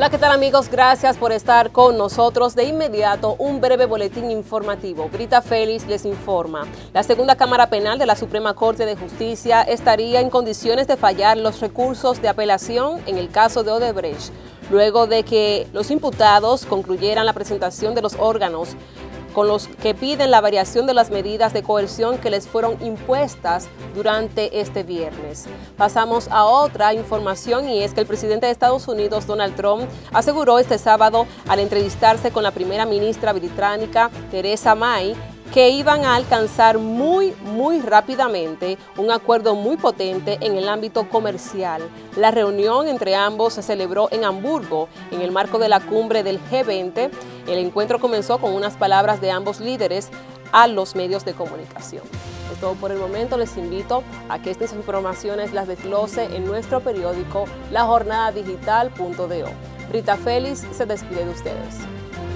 Hola, ¿qué tal amigos? Gracias por estar con nosotros. De inmediato, un breve boletín informativo. Brita Félix les informa. La segunda Cámara Penal de la Suprema Corte de Justicia estaría en condiciones de fallar los recursos de apelación en el caso de Odebrecht, luego de que los imputados concluyeran la presentación de los órganos con los que piden la variación de las medidas de coerción que les fueron impuestas durante este viernes. Pasamos a otra información, y es que el presidente de Estados Unidos, Donald Trump, aseguró este sábado al entrevistarse con la primera ministra británica, Theresa May, que iban a alcanzar muy rápidamente un acuerdo muy potente en el ámbito comercial. La reunión entre ambos se celebró en Hamburgo, en el marco de la cumbre del G20. El encuentro comenzó con unas palabras de ambos líderes a los medios de comunicación. Es todo por el momento. Les invito a que estas informaciones las desglose en nuestro periódico lajornadadigital.do. Brita Félix se despide de ustedes.